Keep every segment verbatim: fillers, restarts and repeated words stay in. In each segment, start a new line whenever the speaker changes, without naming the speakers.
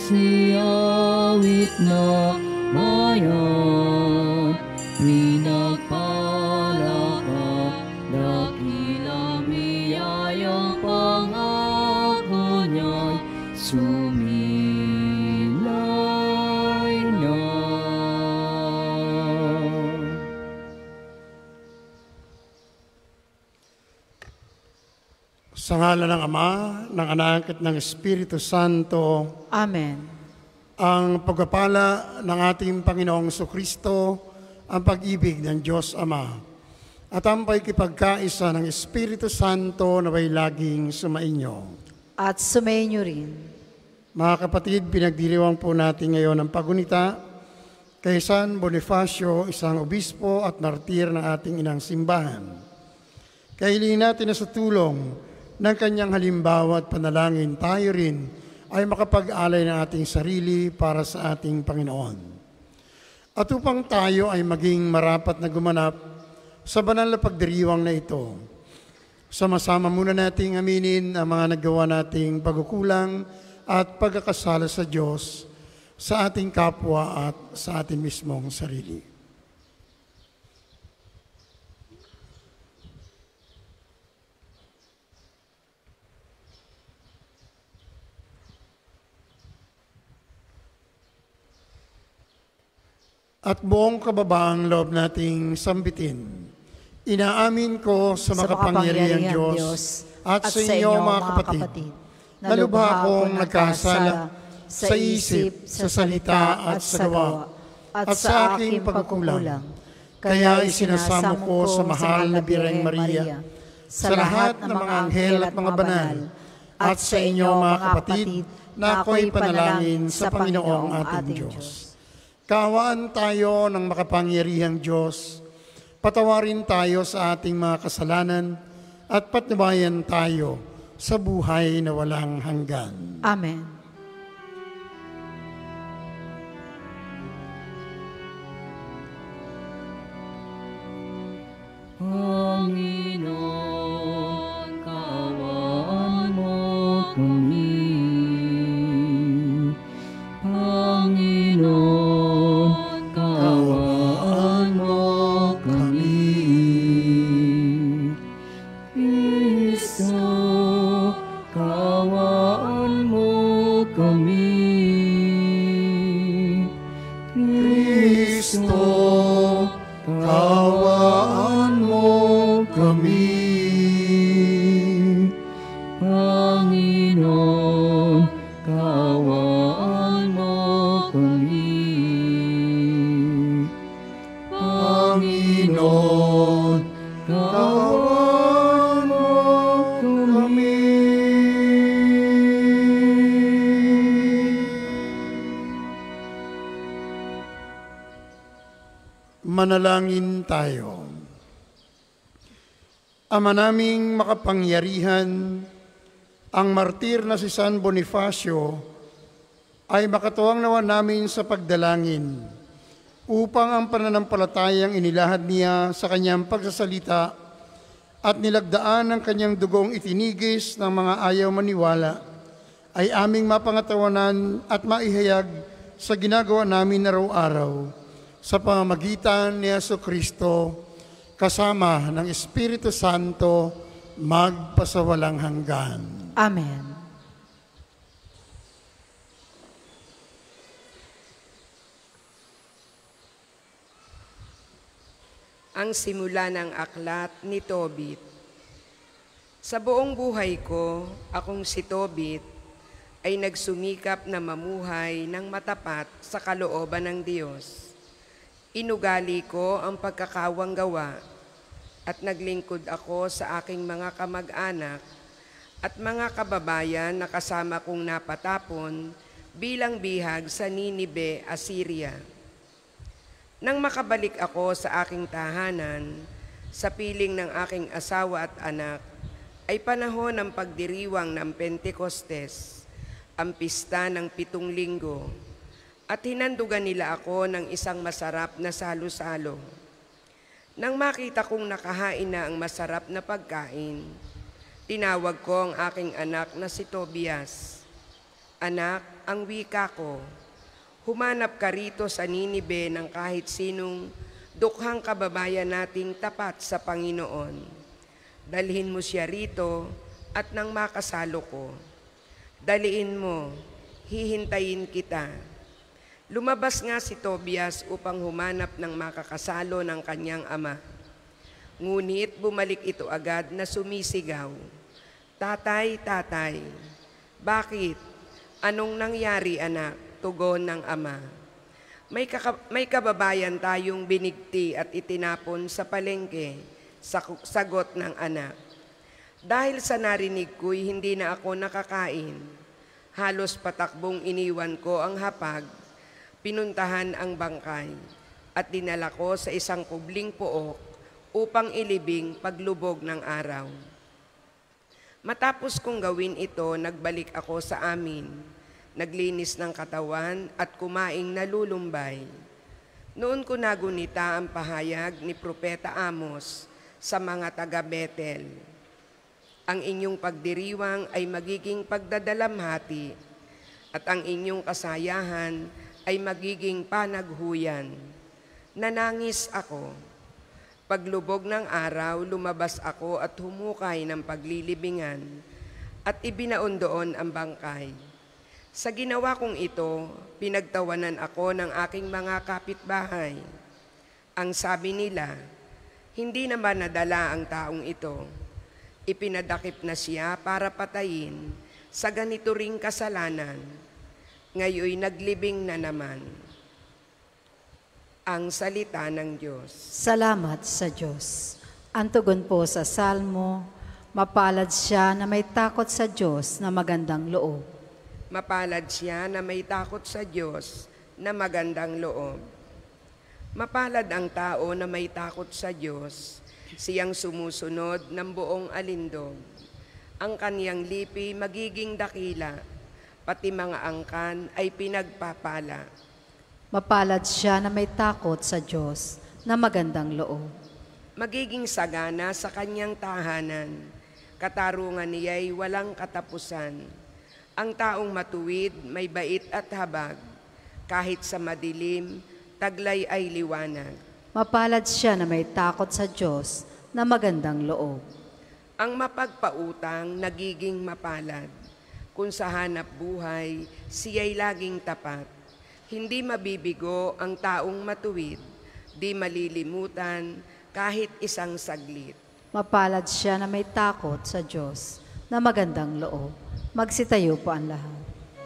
siawit na bayan, pinagpala ka, dakilang biyayang pangako niya'y sumilay na.
Sa ngalan ng Ama, ng Anak at ng Espiritu Santo.
Amen.
Ang pagpapala ng ating Panginoong Jesucristo, ang pag-ibig ng Diyos Ama, at ang pakikipagkaisa ng Espiritu Santo naway laging sumainyo.
At sumainyo rin.
Mga kapatid, pinagdiriwang po natin ngayon ang pagunita kay San Bonifacio, isang obispo at martir ng ating inang simbahan. Kahilingin natin na sa tulong ng kanyang halimbawa at panalangin, tayo rin ay makapag-alay ng ating sarili para sa ating Panginoon. At upang tayo ay maging marapat na gumanap sa banal na pagdiriwang na ito, sama-sama muna nating aminin ang mga nagawa nating pagkukulang at pagkakasala sa Diyos, sa ating kapwa at sa ating mismong sarili. At buong kababaang loob nating sambitin, inaamin ko sa makapangyarihang Diyos, Diyos at sa inyo mga kapatid, na lubha akong nagkasala sa isip, sa salita at sa gawa, at sa aking pagkukulang. Kaya isinasamo ko sa mahal na Birheng Maria, sa lahat ng mga anghel at mga banal, at sa inyo mga kapatid, na ako'y panalangin sa Panginoong ating Diyos. Kaawaan tayo ng makapangyarihang Diyos, patawarin tayo sa ating mga kasalanan, at patnubayan tayo sa buhay na walang hanggan.
Amen.
Panginoon, kaawaan mo kami. Panginoon,
Manalangin tayo. Ama naming makapangyarihan, ang martir na si San Bonifacio ay makatuwang nawa namin sa pagdalangin upang ang pananampalatayang inilahad niya sa kanyang pagsasalita at nilagdaan ng kanyang dugong itinigis ng mga ayaw maniwala ay aming mapangatawanan at maihayag sa ginagawa namin araw-araw sa pamamagitan ni Jesucristo, kasama ng Espiritu Santo, magpasawalang hanggan.
Amen.
Ang simula ng aklat ni Tobit. Sa buong buhay ko, akong si Tobit ay nagsumikap na mamuhay ng matapat sa kalooban ng Diyos. Inugali ko ang pagkakawang gawa at naglingkod ako sa aking mga kamag-anak at mga kababayan na kasama kong napatapon bilang bihag sa Ninibe, Assyria. Nang makabalik ako sa aking tahanan, sa piling ng aking asawa at anak, ay panahon ng pagdiriwang ng Pentecostes, ang pista ng pitong linggo, at hinandugan nila ako ng isang masarap na salo-salo. Nang makita kong nakahain na ang masarap na pagkain, tinawag ko ang aking anak na si Tobias Anak, ang wika ko, humanap ka rito sa Ninibe ng kahit sinong dukhang kababayan nating tapat sa Panginoon. Dalhin mo siya rito at nang makasalo ko. Daliin mo, hihintayin kita. Lumabas nga si Tobias upang humanap ng makakasalo ng kanyang ama. Ngunit bumalik ito agad na sumisigaw, "Tatay, tatay, bakit? Anong nangyari, anak?" Tugon ng ama. May, kaka- may kababayan tayong binigti at itinapon sa palengke, sagot ng anak. Dahil sa narinig ko'y hindi na ako nakakain. Halos patakbong iniwan ko ang hapag, pinuntahan ang bangkay, at dinala ko sa isang kubling pook upang ilibing paglubog ng araw. Matapos kong gawin ito, nagbalik ako sa amin, naglinis ng katawan at kumaing nalulumbay. Noon ko nagunita ang pahayag ni Propeta Amos sa mga taga-Betel. Ang inyong pagdiriwang ay magiging pagdadalamhati at ang inyong kasayahan ay magiging panaghuyan. Nanangis ako. Paglubog ng araw, lumabas ako at humukay ng paglilibingan at ibinaon doon ang bangkay. Sa ginawa kong ito, pinagtawanan ako ng aking mga kapitbahay. Ang sabi nila, hindi naman nadala ang taong ito. Ipinadakip na siya para patayin sa ganito ring kasalanan. Ngayoy naglibing na naman. Ang salita ng Diyos.
Salamat sa Diyos. Ang tugon po sa Salmo, mapalad siya na may takot sa Diyos na magandang loob.
Mapalad siya na may takot sa Diyos na magandang loob. Mapalad ang tao na may takot sa Diyos, siyang sumusunod ng buong alindog. Ang kaniyang lipi magiging dakila, pati mga angkan ay pinagpapala.
Mapalad siya na may takot sa Diyos na magandang loob.
Magiging sagana sa kanyang tahanan, katarungan niya'y walang katapusan. Ang taong matuwid may bait at habag, kahit sa madilim, taglay ay liwanag.
Mapalad siya na may takot sa Diyos na magandang loob.
Ang mapagpautang nagiging mapalad. Kung sa hanap buhay, siya'y laging tapat. Hindi mabibigo ang taong matuwid, di malilimutan kahit isang saglit.
Mapalad siya na may takot sa Diyos na magandang loob. Magsitayo po ang lahat.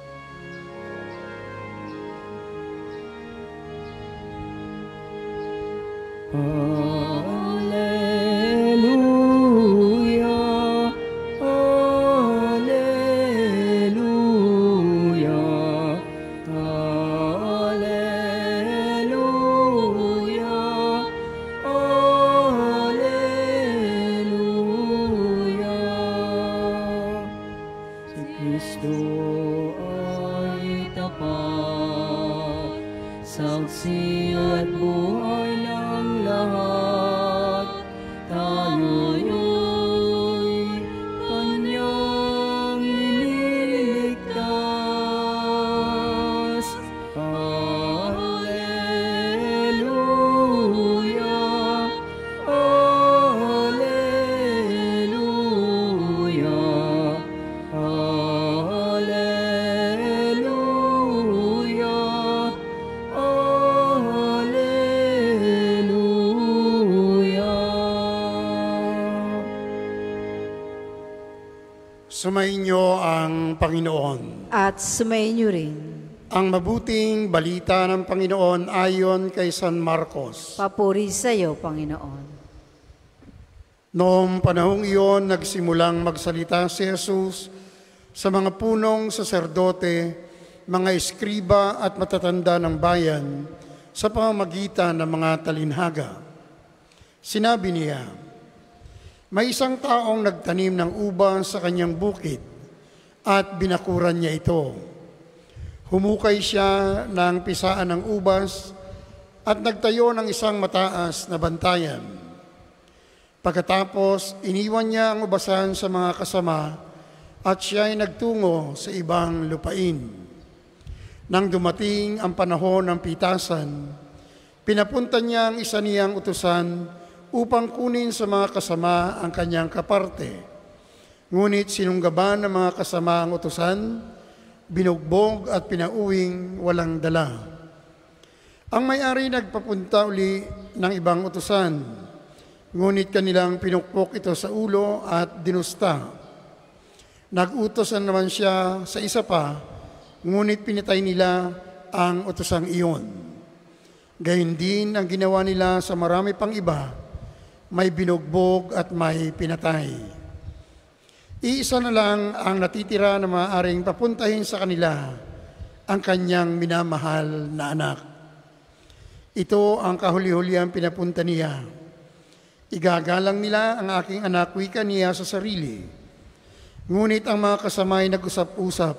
Alleluia, Alleluia, Alleluia, Alleluia. Si Kristo ay tapat, saksi at buhay ng lahat. Tayo'y kanyang iniligtas. Alleluia, Alleluia, Alleluia,
Sumainyo ang Panginoon.
At sumainyo rin.
Ang mabuting balita ng Panginoon ayon kay San Marcos.
Papuri sa iyo, Panginoon.
Noong panahong iyon, nagsimulang magsalita si Jesus sa mga punong saserdote, mga eskriba at matatanda ng bayan sa pamamagitan ng mga talinhaga. Sinabi niya, may isang taong nagtanim ng ubas sa kanyang bukid at binakuran niya ito. Humukay siya ng pisaan ng ubas at nagtayo ng isang mataas na bantayan. Pagkatapos, iniwan niya ang ubasan sa mga kasama at siya ay nagtungo sa ibang lupain. Nang dumating ang panahon ng pitasan, pinapunta niya ang isa niyang utusan upang kunin sa mga kasama ang kanyang kaparte. Ngunit sinunggaban ng mga kasama ang utusan, binugbog at pinauwing walang dala. Ang may-ari nagpapunta uli ng ibang utusan, ngunit kanilang pinukpok ito sa ulo at dinusta. Nag-utosan naman siya sa isa pa, ngunit pinatay nila ang utosang iyon. Gayun din ang ginawa nila sa marami pang iba, may binugbog at may pinatay. Iisa na lang ang natitira na maaaring papuntahin sa kanila, ang kanyang minamahal na anak. Ito ang kahuli-huliang pinapunta niya. Igagalang nila ang aking anak, wika niya sa sarili. Ngunit ang mga kasama ay nag-usap-usap.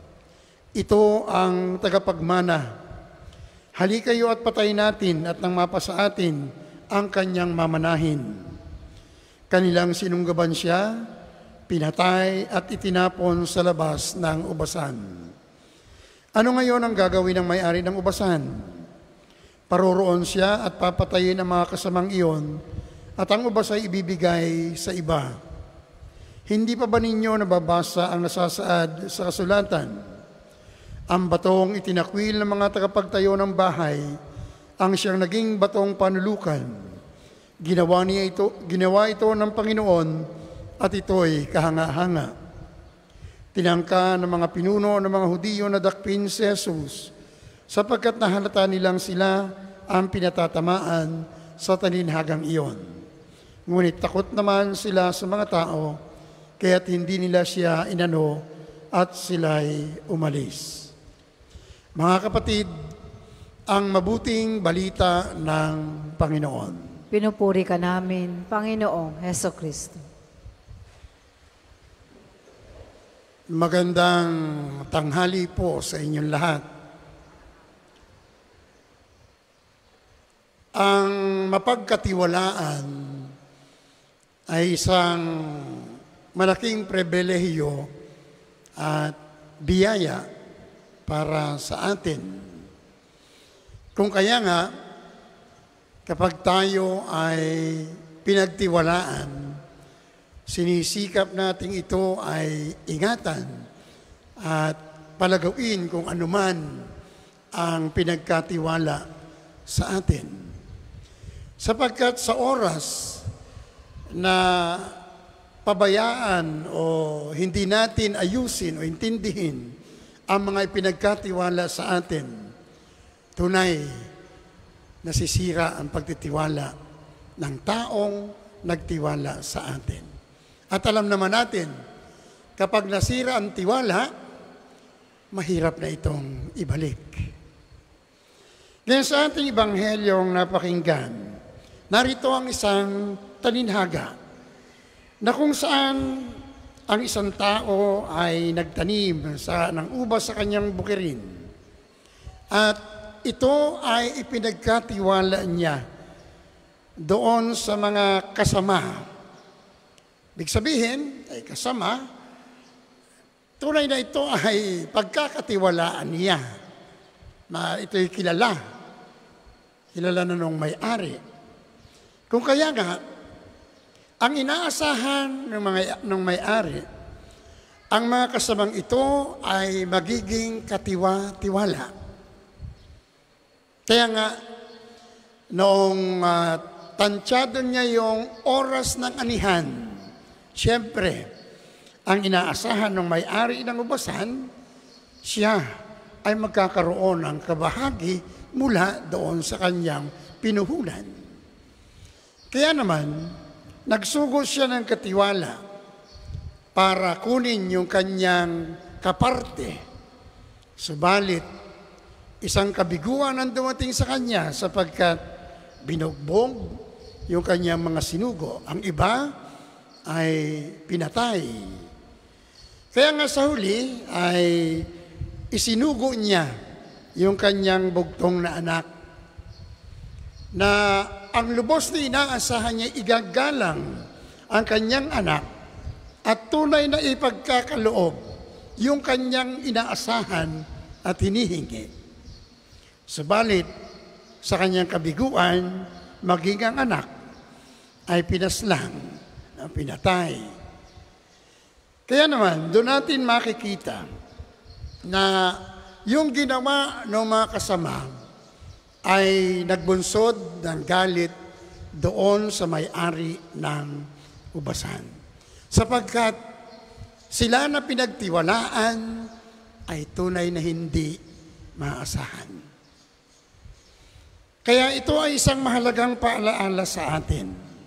Ito ang tagapagmana. Halika kayo at patayin natin at nang mapasa atin ang kanyang mamanahin. Kanilang sinunggaban siya, pinatay at itinapon sa labas ng ubasan. Ano ngayon ang gagawin ng may-ari ng ubasan? Paroroon siya at papatayin ang mga kasamang iyon at ang ubas ay ibibigay sa iba. Hindi pa ba ninyo nababasa ang nasasaad sa kasulatan? Ang batong itinakwil ng mga tagapagtayo ng bahay, ang siyang naging batong panulukan. Ginawa niya ito, ginawa ito ng Panginoon at ito'y kahanga-hanga. Tinangka ng mga pinuno ng mga Hudiyo na dakpin si Jesus, sapagkat nahalata nilang sila ang pinatatamaan sa taninhagang iyon. Ngunit takot naman sila sa mga tao, kaya't hindi nila siya inano at sila'y umalis. Mga kapatid, ang mabuting balita ng Panginoon.
Pinupuri ka namin, Panginoong Hesukristo.
Magandang tanghali po sa inyong lahat. Ang mapagkatiwalaan ay isang malaking pribilehiyo at biyaya para sa atin. Kung kaya nga, kapag tayo ay pinagtiwalaan, sinisikap natin ito ay ingatan at palagawin kung anuman ang pinagkatiwala sa atin. Sapagkat sa oras na pabayaan o hindi natin ayusin o intindihin ang mga ipinagkatiwala sa atin, tunay nasisira ang pagtitiwala ng taong nagtiwala sa atin. At alam naman natin, kapag nasira ang tiwala, mahirap na itong ibalik. Ngayon sa ating Ibanghelyong napakinggan, narito ang isang taninhaga na kung saan ang isang tao ay nagtanim sa, ng ubas sa kanyang bukirin. At ito ay ipinagkatiwala niya doon sa mga kasama. Ibig sabihin, ay kasama, tunay na ito ay pagkakatiwalaan niya na ito'y kilala. Kilala na nung may-ari. Kung kaya nga, ang inaasahan ng, mga, ng may-ari, ang mga kasamang ito ay magiging katiwa-tiwala. Kaya nga, noong uh, tansyado niya yung oras ng anihan, siyempre, ang inaasahan ng may-ari ng ubasan, siya ay magkakaroon ng kabahagi mula doon sa kanyang pinuhunan. Kaya naman, nagsugo siya ng katiwala para kunin yung kanyang kaparte. Subalit, isang kabiguan ang dumating sa kanya sapagkat binugbog yung kanyang mga sinugo. Ang iba ay pinatay. Kaya nga sa huli ay isinugo niya yung kanyang bugtong na anak na ang lubos na inaasahan niya igagalang ang kanyang anak at tunay na ipagkakaloob yung kanyang inaasahan at hinihingi. Subalit, sa kanyang kabiguan, maging ang anak ay pinaslang, pinatay. Kaya naman, doon natin makikita na yung ginawa ng mga kasama ay nagbunsod ng galit doon sa may-ari ng ubasan. Sapagkat sila na pinagtiwalaan ay tunay na hindi maasahan. Kaya ito ay isang mahalagang paalaala sa atin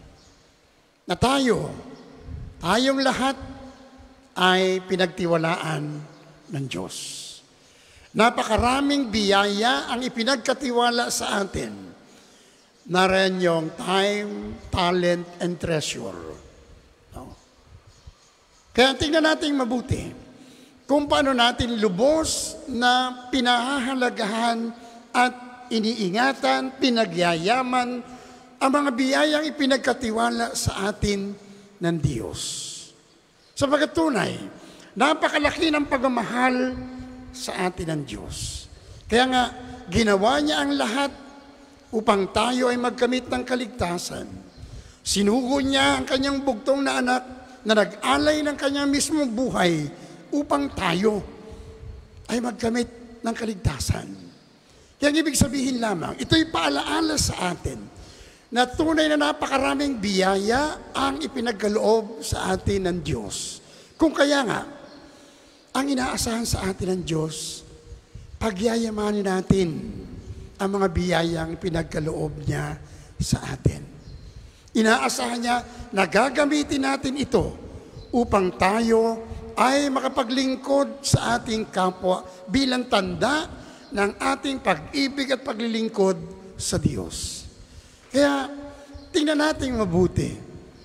na tayo, tayong lahat ay pinagtiwalaan ng Diyos. Napakaraming biyaya ang ipinagkatiwala sa atin. Nariyan yung time, talent, and treasure. No? Kaya tingnan natin mabuti kung paano natin lubos na pinahahalagahan at iniingatan, pinagyayaman ang mga biyayang ipinagkatiwala sa atin ng Diyos. Sapagat tunay, napakalaki ng pagmamahal sa atin ng Diyos. Kaya nga, ginawa niya ang lahat upang tayo ay magkamit ng kaligtasan. Sinugo niya ang kanyang bugtong na anak na nag-alay ng kanyang mismong buhay upang tayo ay magkamit ng kaligtasan. Kaya ang ibig sabihin lamang, ito'y paalaala sa atin na tunay na napakaraming biyaya ang ipinagkaloob sa atin ng Diyos. Kung kaya nga, ang inaasahan sa atin ng Diyos, pagyayamanin natin ang mga biyayang pinagkaloob niya sa atin. Inaasahan niya na gagamitin natin ito upang tayo ay makapaglingkod sa ating kapwa bilang tanda ng ating pag-ibig at paglilingkod sa Diyos. Kaya tingnan natin mabuti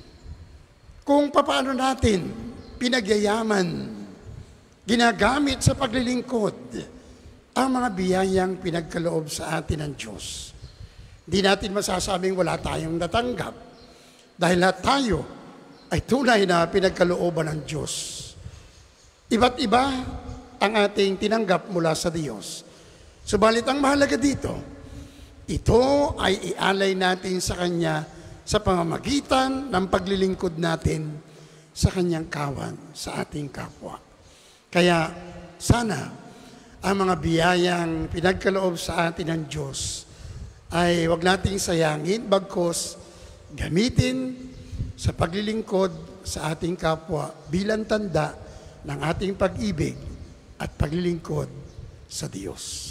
kung paano natin pinagyayaman, ginagamit sa paglilingkod ang mga biyayang pinagkaloob sa atin ng Diyos. Hindi natin masasabing wala tayong natanggap dahil lahat tayo ay tunay na pinagkalooban ng Diyos. Iba't iba ang ating tinanggap mula sa Diyos. Subalit ang mahalaga dito, ito ay ialay natin sa Kanya sa pamamagitan ng paglilingkod natin sa Kanyang kawan, sa ating kapwa. Kaya sana ang mga biyayang pinagkaloob sa atin ng Diyos ay huwag nating sayangin, bagkus gamitin sa paglilingkod sa ating kapwa bilang tanda ng ating pag-ibig at paglilingkod sa Diyos.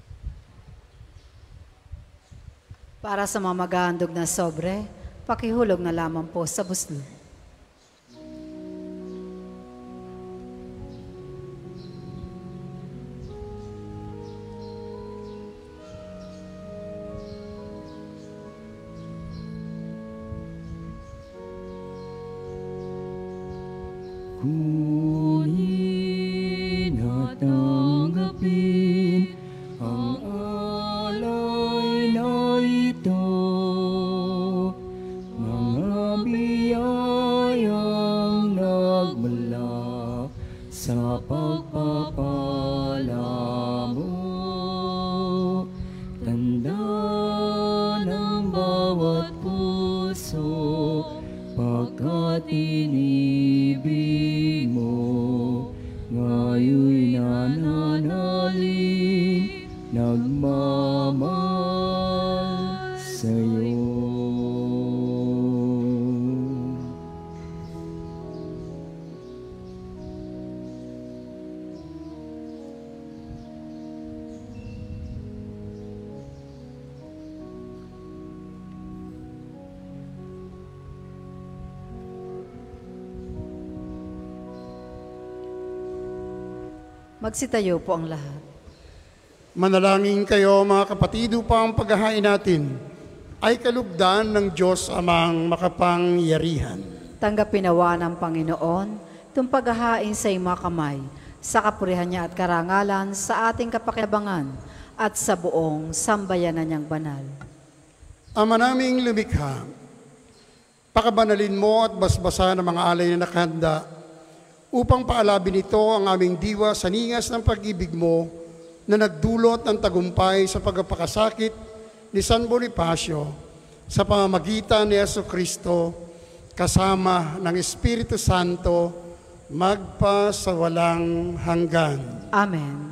Para sa mga maghahandog na sobre, pakihulog na lamang po sa buslo.
Kunin at tanggapin ang alay na ito, mga biyayang nagmula sa pagpapala mo, tanda ng bawat puso pagkat inibig mo, ngayoy nananalig, nagmamahal sa'yo.
Magsitayo po ang lahat.
Manalangin kayo mga kapatid upang ang paghahain natin ay kalugdan ng Diyos amang makapangyarihan.
Tanggapin nawa ng Panginoon itong paghahain sa iyong mga kamay, sa kapurihan niya at karangalan sa ating kapakinabangan at sa buong sambayanan niyang banal.
Ama naming lumikha, pakabanalin mo at basbasan ang mga alay na nakahanda upang paalabin ito ang aming diwa sa ningas ng pag-ibig mo na nagdulot ng tagumpay sa pagpapakasakit ni San Bonifacio sa pamamagitan ni Jesucristo kasama ng Espiritu Santo magpa sa walang hanggan.
Amen.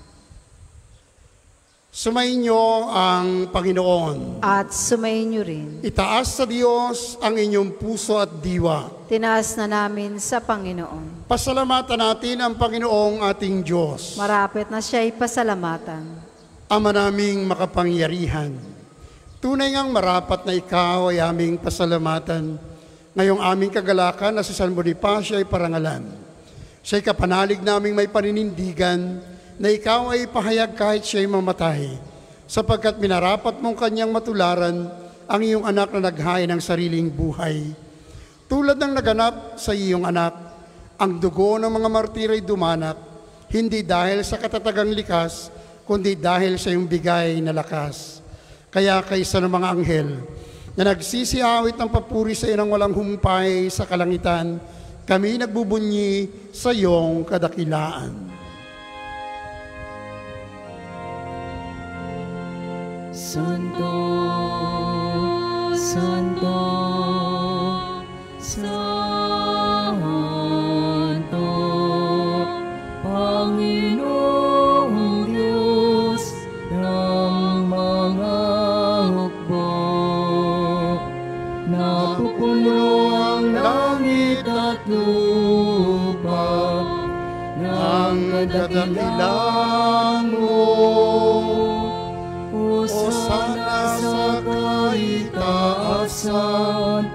Sumainyo ang Panginoon.
At sumainyo rin.
Itaas sa Diyos ang inyong puso at diwa.
Tinaas na namin sa Panginoon.
Pasalamatan natin ang Panginoong ating Diyos.
Marapit na siya'y pasalamatan.
Ama naming makapangyarihan, tunay ngang marapat na ikaw ay aming pasalamatan. Ngayong aming kagalakan na si San Bonifacio ay parangalan. Siya'y kapanalig naming may paninindigan na ikaw ay pahayag kahit siya'y mamatay, sapagkat minarapat mong kanyang matularan ang iyong anak na naghain ng sariling buhay. Tulad ng naganap sa iyong anak, ang dugo ng mga martir ay dumanak, hindi dahil sa katatagang likas, kundi dahil sa iyong bigay na lakas. Kaya kaysa ng mga anghel na nagsisiawit ng papuri sa inang walang humpay sa kalangitan, kami nagbubunyi sa iyong kadakilaan.
Santo, Santo, Santo, Panginoong Diyos ng mga hukbo. Napupuno ang langit at lupa ng kadakilaan mo. Hosana sa kaitaasan,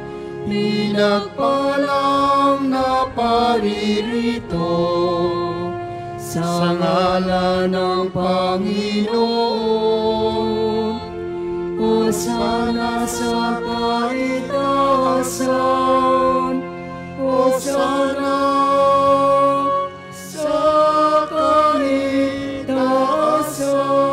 pinagpalang na paririto, sa ngalan ng Panginoon. Hosana sa kaitaasan, Hosana sa kaitaasan.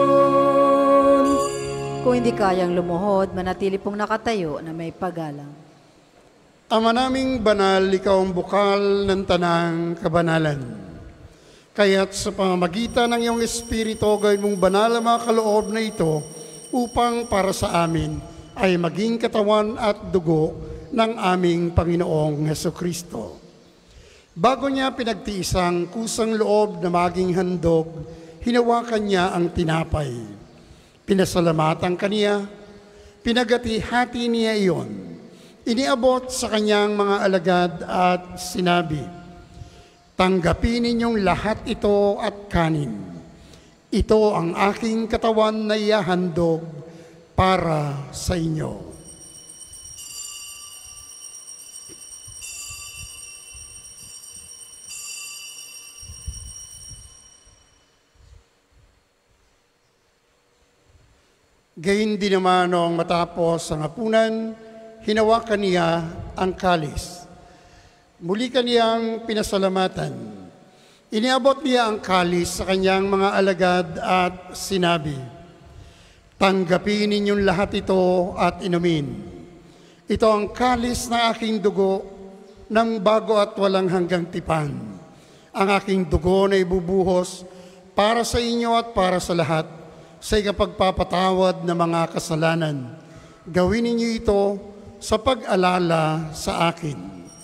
Kung hindi kayang lumuhod, manatili pong nakatayo na may paggalang.
Ama naming banal, ikaw ang bukal ng tanang kabanalan. Kaya't sa pamamagitan ng iyong Espiritu, gawin mong banal ang mga kaloob na ito upang para sa amin ay maging katawan at dugo ng aming Panginoong Hesukristo. Bago niya pinagtiisang kusang loob na maging handog, hinawakan niya ang tinapay. Pinasalamatan kaniya, pinagati-hati niya iyon. Iniabot sa kanyang mga alagad at sinabi, tanggapin ninyong lahat ito at kanin. Ito ang aking katawan na ihahandog para sa inyo. Gayun din naman noong matapos ang hapunan, hinawakan niya ang kalis. Muli kaniyang pinasalamatan. Iniabot niya ang kalis sa kanyang mga alagad at sinabi, tanggapin ninyong lahat ito at inumin. Ito ang kalis na aking dugo ng bago at walang hanggang tipan. Ang aking dugo na ibubuhos para sa inyo at para sa lahat sa ikapagpapatawad ng mga kasalanan. Gawin ninyo ito sa pag-alala sa akin.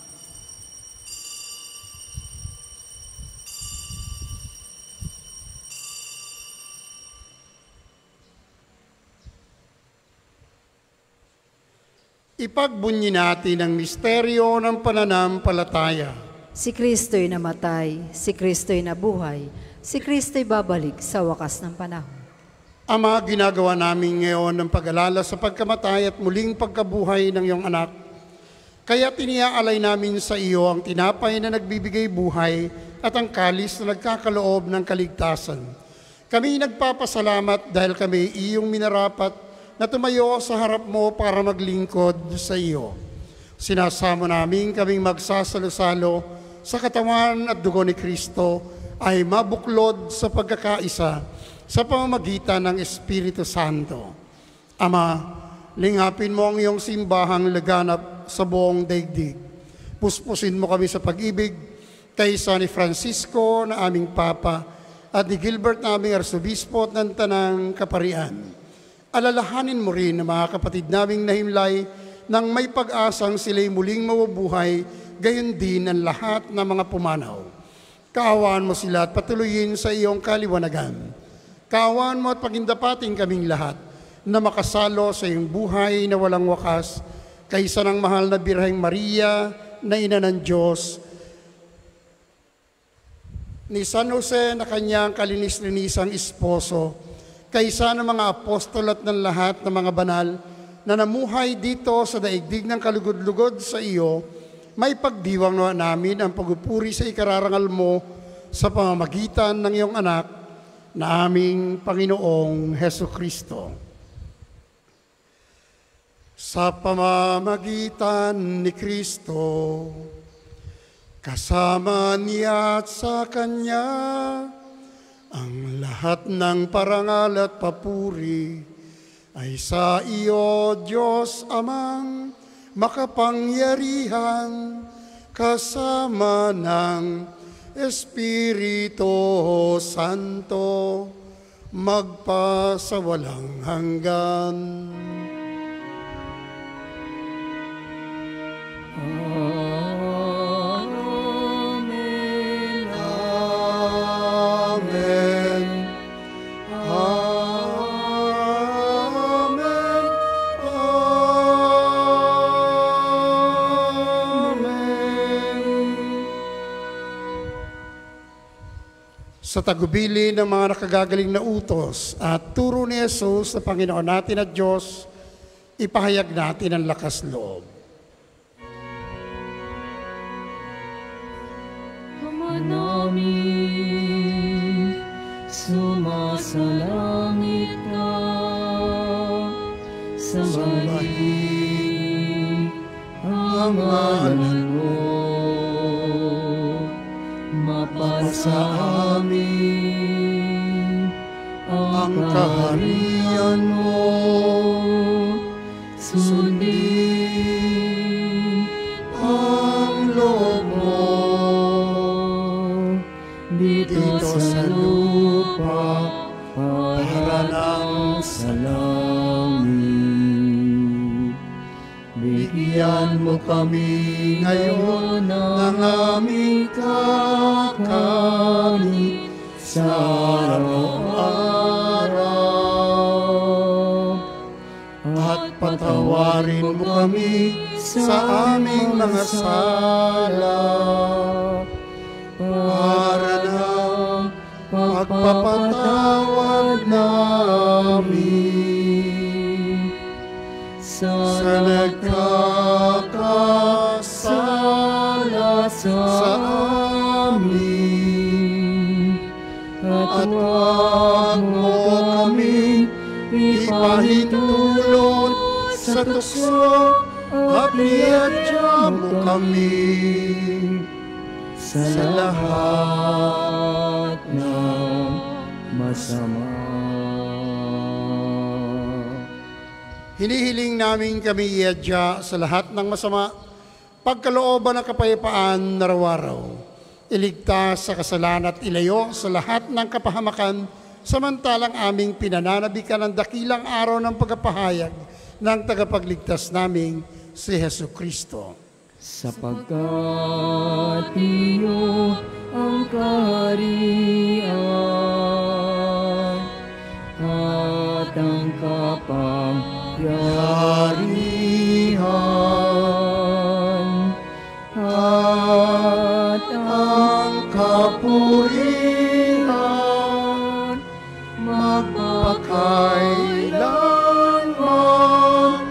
Ipagbunyi natin ang misteryo ng pananampalataya.
Si Kristo'y namatay, si Kristo'y nabuhay, si Kristo'y babalik sa wakas ng panahon.
Ama, ginagawa namin ngayon ng pag-alala sa pagkamatay at muling pagkabuhay ng iyong anak. Kaya tiniaalay namin sa iyo ang tinapay na nagbibigay buhay at ang kalis na nagkakaloob ng kaligtasan. Kami nagpapasalamat dahil kami iyong minarapat na tumayo sa harap mo para maglingkod sa iyo. Sinasamo namin kaming magsasalo-salo sa katawan at dugo ni Kristo ay mabuklod sa pagkakaisa sa pamamagitan ng Espiritu Santo. Ama, lingapin mo ang iyong simbahang laganap sa buong daigdig. Puspusin mo kami sa pag-ibig, kaysa ni Francisco na aming Papa at ni Gilbert na aming Arsobispo at ng Tanang Kaparian. Alalahanin mo rin ang mga kapatid naming nahimlay nang may pag-asang sila'y muling mawabuhay, gayon din ang lahat ng mga pumanaw. Kaawaan mo sila at patuloyin sa iyong kaliwanagan. Kaawaan mo at pagindapating kaming lahat na makasalo sa iyong buhay na walang wakas, kaysa ng mahal na Birheng Maria na ina ng Diyos, ni San Jose na kanyang kalinis-linisang esposo, kaysa ng mga apostol at ng lahat ng mga banal na namuhay dito sa daigdig ng kalugod-lugod sa iyo, may pagdiwang nawa namin ang pagupuri sa ikararangal mo sa pamamagitan ng iyong anak na aming Panginoong Hesukristo. Sa pamamagitan ni Kristo, kasama niya at sa Kanya, ang lahat ng parangal at papuri ay sa iyo, Diyos Amang makapangyarihan, kasama ng Espiritu Santo, magpasawalang hanggan.
Amen. Amen. Amen. Amen.
Sa tagubili ng mga nakagagaling na utos at turo ni Jesus sa Panginoon natin at Diyos, ipahayag natin ang lakas loob.
Namin, sumasalangit ka, sambahin ang ngalan mo, mapasa amin ang kaharian mo, sundin ang loob mo dito sa lupa para lang sa langit. Bigyan mo kami ngayon ng aming kakanin sa araw-araw, at patawarin mo kami sa aming mga sala, para ng pagpapatawad namin sa nagkakasala sa amin, at huwag mo kaming ipahintulot sa tukso, at iadya mo kami sa lahat ng masama.
Hinihiling namin kami iadya sa lahat ng masama, pagkalooban ng kapayapaan na araw-araw, iligtas sa kasalanan at ilayo sa lahat ng kapahamakan, samantalang aming pinananabikan ang dakilang araw ng pagpapahayag ng tagapagligtas naming si Hesukristo.
Sapagkat iyo ang kaharian at ang kapangyarihan at ang kapurihan magpakailanman.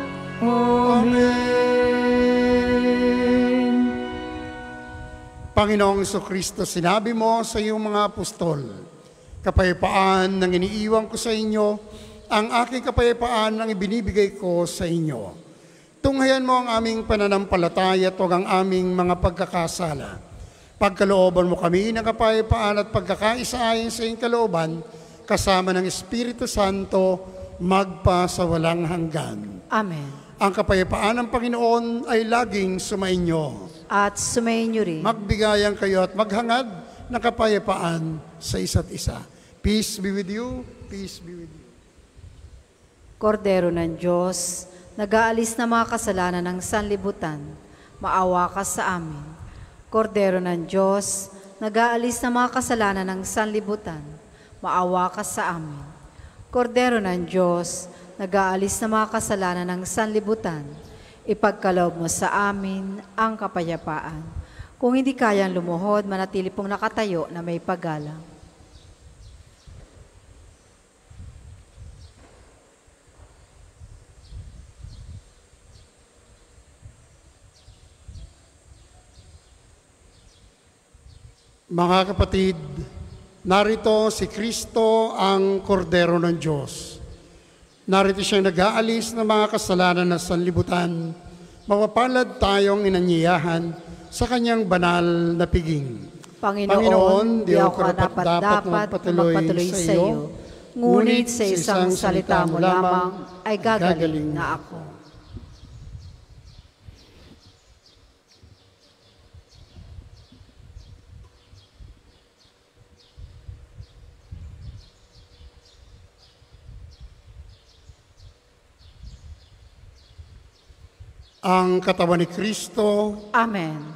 Amen.
Panginoong Jesucristo, sinabi mo sa iyong mga apostol, kapayapaan ng iniiwan ko sa inyo, ang aking kapayapaan ang ibinibigay ko sa inyo. Tunghayan mo ang aming pananampalataya at huwag ang aming mga pagkakasala. Pagkalooban mo kami ng kapayapaan at pagkakaisahin sa iyong kalooban, kasama ng Espiritu Santo, magpa sa walang hanggan.
Amen.
Ang kapayapaan ng Panginoon ay laging sumainyo.
At sumainyo rin.
Magbigayan kayo at maghangad ng kapayapaan sa isa't isa. Peace be with you. Peace be with you.
Kordero ng Diyos, nag-aalis na mga kasalanan ng sanlibutan, maawa ka sa amin. Kordero ng Diyos, nag-aalis na mga kasalanan ng sanlibutan, maawa ka sa amin. Kordero ng Diyos, nag-aalis na mga kasalanan ng sanlibutan, ipagkaloob mo sa amin ang kapayapaan. Kung hindi kayang lumuhod, manatili pong nakatayo na may paggalang.
Mga kapatid, narito si Kristo ang Kordero ng Diyos. Narito siyang nag-aalis ng mga kasalanan ng sanlibutan. Mapapalad tayong inanyayahan sa kanyang banal na piging.
Panginoon,
Panginoon
di ako karapat-dapat magpatuloy sa iyo, ngunit sa isang salita mo lamang ay gagaling na ako.
Ang katawan ni Kristo.
Amen.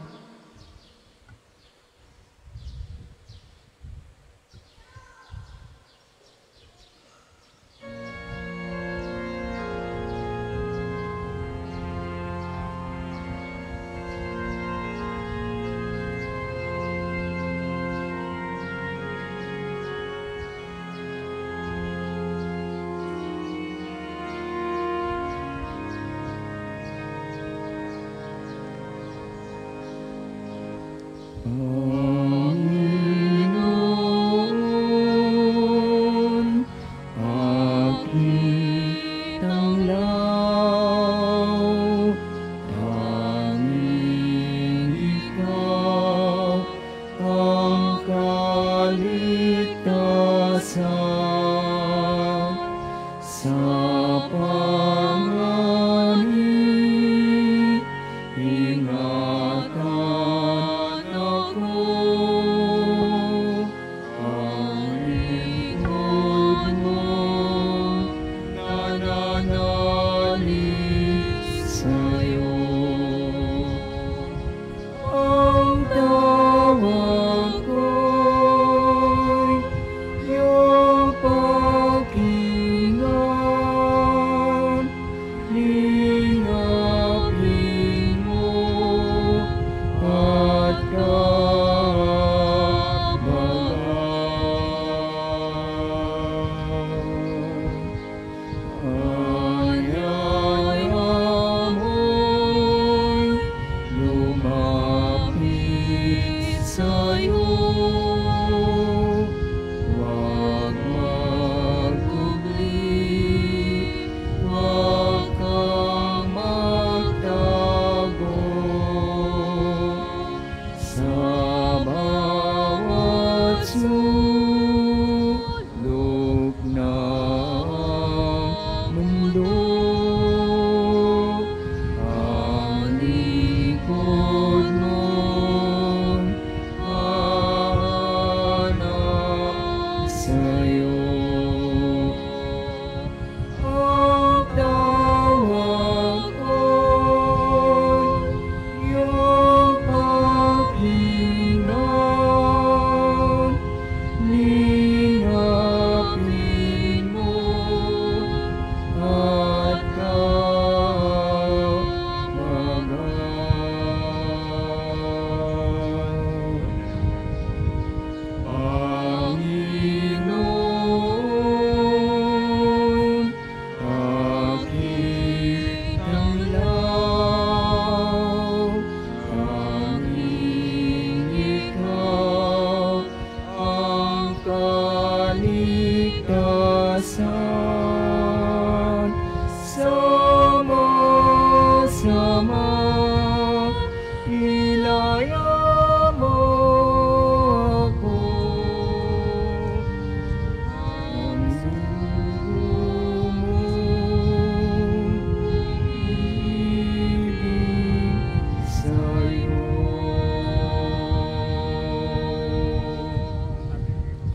Ingatan ako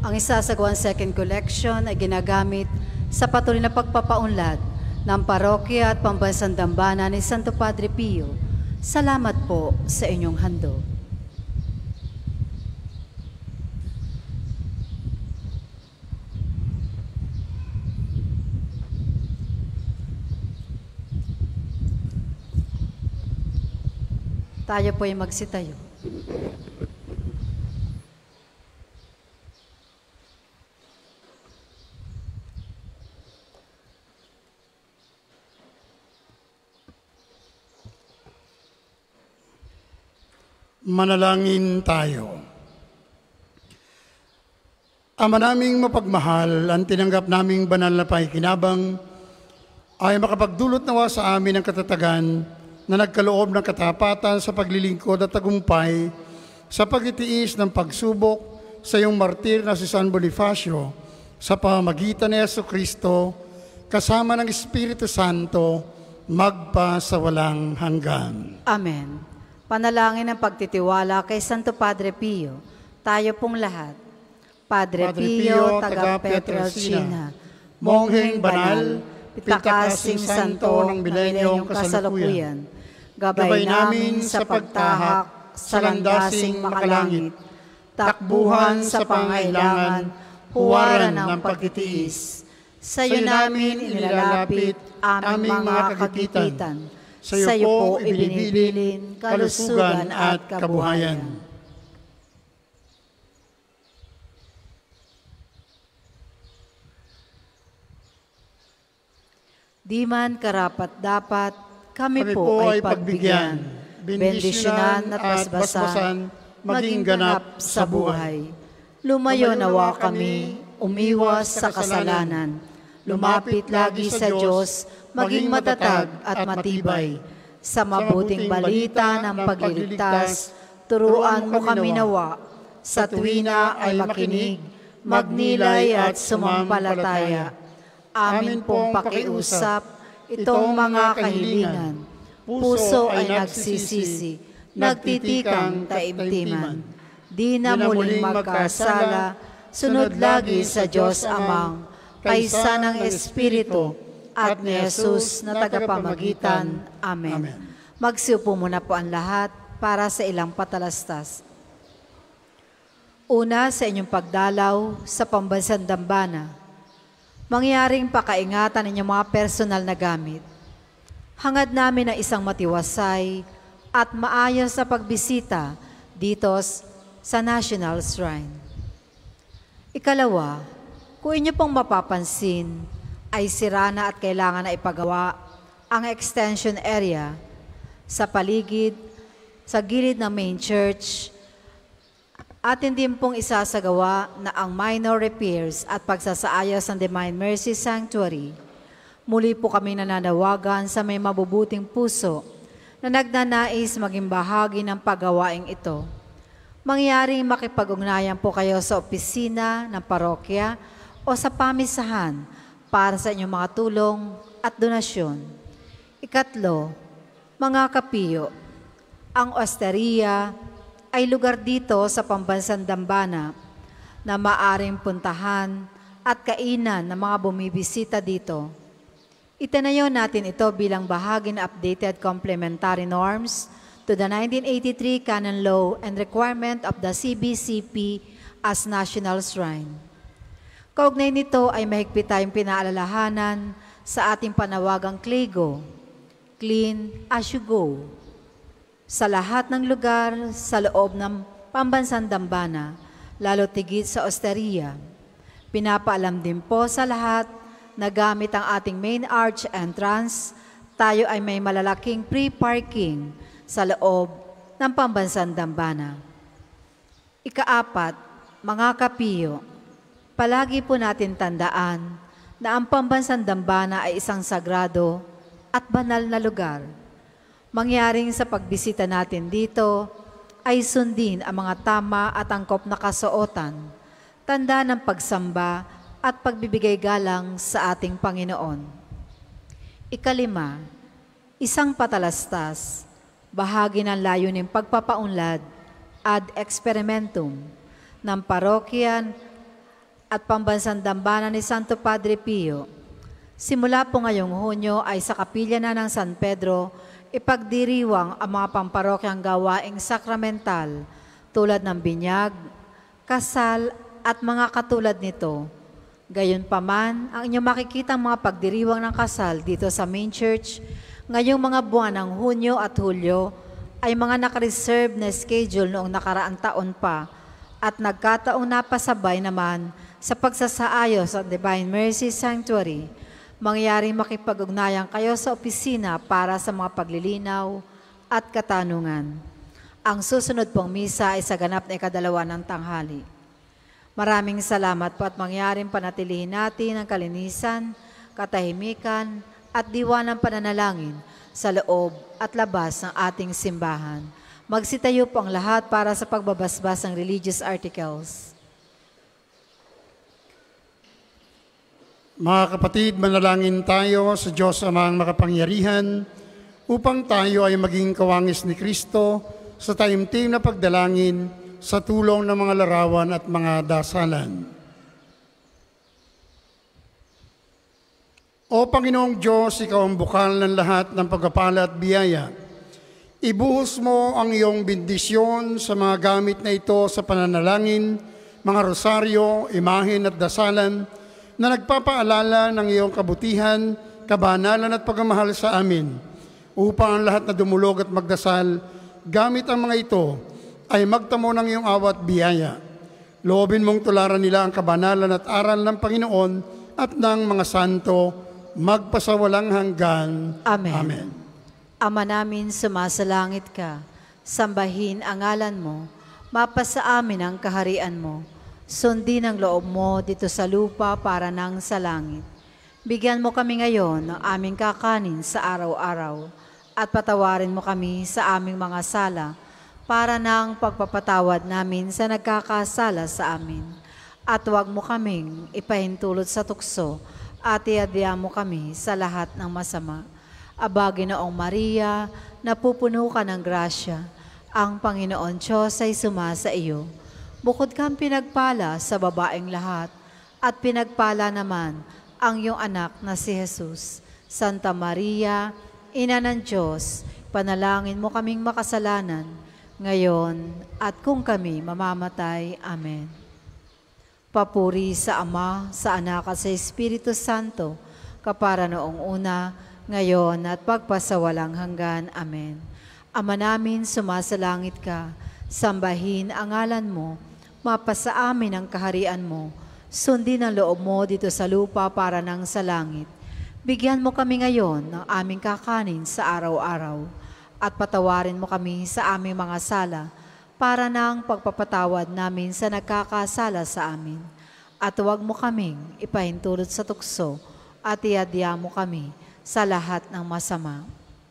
Ang isasagawang second collection ay ginagamit sa patuloy na pagpapaunlad ng parokya at pambansang dambana ni Santo Padre Pio. Salamat po sa inyong handog. Tayo po ay magsitayo.
Manalangin tayo. Ama naming mapagmahal, ang tinanggap naming banal na pakikinabang ay makapagdulot nawa sa amin ng katatagan na nagkaloob ng katapatan sa paglilingkod at tagumpay sa pagtitiis ng pagsubok sa iyong martir na si San Bonifacio sa pamamagitan ni Jesucristo kasama ng Espiritu Santo magpa sa walang hanggan.
Amen. Panalangin ng pagtitiwala kay Santo Padre Pio, tayo pong lahat. Padre, Padre Pio, taga Pietrelcina, mongheng banal, pitakasing santo ng milenyong kasalukuyan, gabay namin sa pagtahak sa landasing makalangit, takbuhan sa pangailangan, huwaran ng pagtitiis. Sa iyo namin inilalapit aming mga kagipitan. Sa iyo po ibinibilin kalusugan at kabuhayan. Di man karapat-dapat, kami, kami po ay pagbigyan, bendisyonan at basbasan, maging ganap sa buhay. Lumayo nawa kami, umiwas sa kasalanan, lumapit lagi sa Diyos, maging matatag at matibay. Sa mabuting balita ng pagliligtas, turuan mo kami nawa, sa tuwina ay makinig, magnilay at sumampalataya. Amin pong pakiusap, itong mga kahilingan, puso ay nagsisisi, nagtitikang taimtiman. Di na muling magkasala, sunod lagi sa Diyos Amang, kaysa ng Espiritu at ni Jesus na tagapamagitan. Amen. Amen. Magsiupo muna po ang lahat para sa ilang patalastas. Una, sa inyong pagdalaw sa pambansang dambana, mangyaring pakaingatan ninyong mga personal na gamit. Hangad namin na isang matiwasay at maayos na pagbisita dito sa National Shrine. Ikalawa, kung inyo pong mapapansin, ay sira na at kailangan na ipagawa ang extension area sa paligid, sa gilid ng main church, at hindi pong isasagawa na ang minor repairs at pagsasaayos ng Divine Mercy Sanctuary. Muli po kami nananawagan sa may mabubuting puso na nagnanais maging bahagi ng paggawaing ito. Mangyaring makipag-ugnayan po kayo sa opisina ng parokya o sa pamisahan para sa inyong mga tulong at donasyon. Ikatlo, mga kapiyo, ang osteria ay lugar dito sa pambansang dambana na maaring puntahan at kainan ng mga bumibisita dito. Itinayo natin ito bilang bahagi ng updated complementary norms to the nineteen eighty-three Canon Law and requirement of the C B C P as National Shrine. Kaugnay nito ay mahigpit tayong pinaalalahanan sa ating panawagang CLEGO, Clean as you go, sa lahat ng lugar sa loob ng pambansang dambana, lalo tigit sa osteria. Pinapaalam din po sa lahat na gamit ang ating main arch entrance, tayo ay may malalaking pre-parking sa loob ng pambansang dambana. Ikaapat, mga kapiyo, palagi po natin tandaan na ang pambansang dambana ay isang sagrado at banal na lugar. Mangyaring sa pagbisita natin dito ay sundin ang mga tama at angkop na kasuotan, tanda ng pagsamba at pagbibigay galang sa ating Panginoon. Ikalima, isang patalastas, bahagi ng layuning pagpapaunlad ad experimentum ng parokya at Pambansang Dambana ni Santo Padre Pio. Simula po ngayong Hunyo ay sa kapilya na ng San Pedro, ipagdiriwang ang mga pamparokyang gawaing sakramental tulad ng binyag, kasal at mga katulad nito. Gayunpaman, ang inyong makikitang mga pagdiriwang ng kasal dito sa main church ngayong mga buwan ng Hunyo at Hulyo ay mga nakareserve na schedule noong nakaraang taon pa at nagkataong napasabay naman sa pagsasaayos sa Divine Mercy Sanctuary. Mangyaring makipag-ugnayan kayo sa opisina para sa mga paglilinaw at katanungan. Ang susunod pong misa ay sa ganap na ikadalawa ng tanghali. Maraming salamat po at mangyaring panatilihin natin ang kalinisan, katahimikan at diwa ng pananalangin sa loob at labas ng ating simbahan. Magsitayo po ang lahat para sa pagbabasbas ng religious articles.
Mga kapatid, manalangin tayo sa Diyos Amang makapangyarihan upang tayo ay maging kawangis ni Kristo sa taimtim na pagdalangin sa tulong ng mga larawan at mga dasalan. O Panginoong Diyos, Ikaw ang bukal ng lahat ng pagpapala at biyaya. Ibuhos mo ang iyong bendisyon sa mga gamit na ito sa pananalangin, mga rosaryo, imahen at dasalan, na nagpapaalala ng iyong kabutihan, kabanalan at pagmamahal sa amin, upang ang lahat na dumulog at magdasal, gamit ang mga ito, ay magtamo ng iyong awat biyaya. Loobin mong tularan nila ang kabanalan at aral ng Panginoon at ng mga santo, magpasawalang hanggan.
Amen.
Amen.
Ama namin, sumasalangit ka, sambahin ang ngalan mo, mapasa amin ang kaharian mo. Sundin ang loob mo dito sa lupa para nang sa langit. Bigyan mo kami ngayon ng aming kakanin sa araw-araw at patawarin mo kami sa aming mga sala para nang pagpapatawad namin sa nagkakasala sa amin. At huwag mo kaming ipahintulot sa tukso at iadya mo kami sa lahat ng masama. Aba, Ginoong Maria, napupuno ka ng grasya. Ang Panginoon Diyos ay sumasa iyo. Bukod kang pinagpala sa babaeng lahat, at pinagpala naman ang iyong anak na si Jesus. Santa Maria, Ina ng Diyos, panalangin mo kaming makasalanan, ngayon at kung kami mamamatay. Amen. Papuri sa Ama, sa Anak at sa Espiritu Santo, kapara noong una, ngayon at pagpasawalang hanggan. Amen. Ama namin, sumasalangit ka, sambahin ang ngalan mo, mapasa amin ang kaharian mo, sundin ang loob mo dito sa lupa para nang sa langit. Bigyan mo kami ngayon ng aming kakanin sa araw-araw at patawarin mo kami sa aming mga sala para nang pagpapatawad namin sa nagkakasala sa amin. At huwag mo kaming ipahintulot sa tukso at iadya mo kami sa lahat ng masama.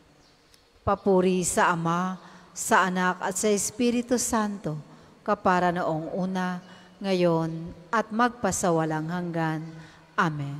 Papuri sa Ama, sa Anak at sa Espiritu Santo, kapara noong una, ngayon, at magpasawalang hanggan. Amen.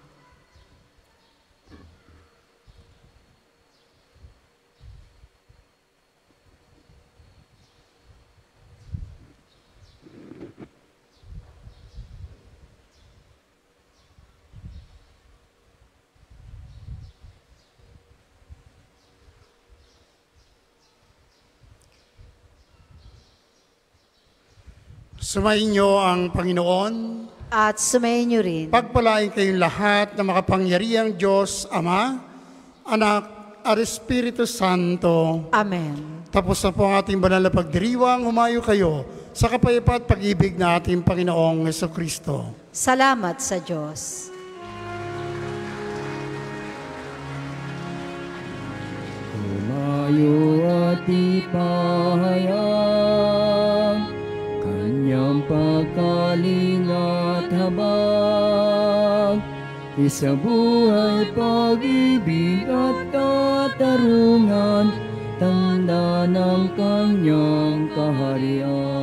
Sumayin niyo ang Panginoon.
At sumayin niyo rin.
Pagpalain kayong lahat na makapangyarihang Diyos, Ama, Anak, at Espiritu Santo.
Amen.
Tapos na po ang ating banal na pagdiriwang, humayo kayo sa kapayapa at pag-ibig na ating Panginoong Jesucristo.
Salamat sa Diyos.
Humayo at ipahayag kanyang pagkalingat habag, isabuhay pag-ibig at katarungan, tanda ng kanyang kaharian.